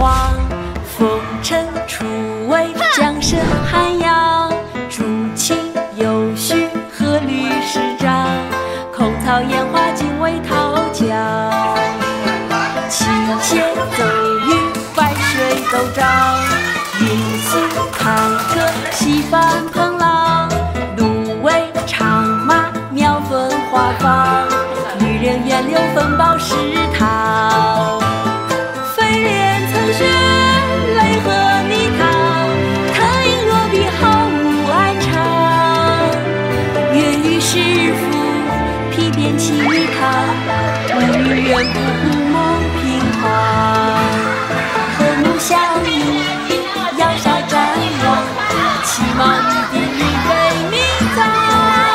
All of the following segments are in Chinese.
黄。风尘初为江声寒扬，竹琴有序和律诗章。空草烟花尽为桃江，琴弦奏语百水斗张。云苏弹歌西翻蓬浪，芦苇长马苗分花放。渔人远流风暴石涛，飞廉曾学雷和泥塘。特饮落笔好无安常，粤语诗赋批遍其一堂。无语远不古梦平黄，和睦相依要少瞻望，其貌一定以为名藏。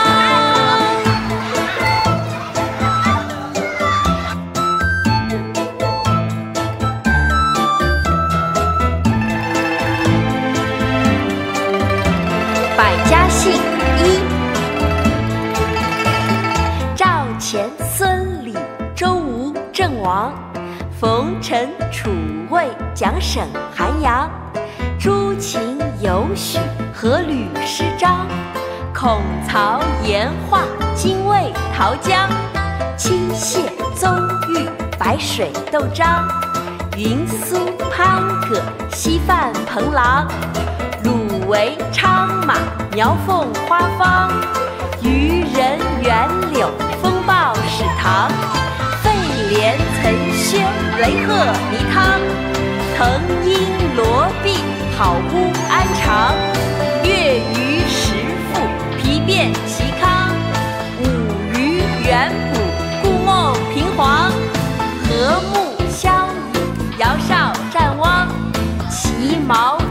百家姓一：赵钱孙李周吴郑王，冯陈楚魏蒋沈韩杨。朱琴有许和吕诗章，孔曹颜画精卫桃江。清谢邹豫白水斗张，云苏攀葛西泛蓬浪。芦苇长马苗凤花放，渔人远柳风暴始堂。飞廉曾学雷鹤泥汤，腾音罗毕好无安常。粤语诗赋批遍其康，五渔远捕故梦平黄。和睦相依遥少瞻望，其貌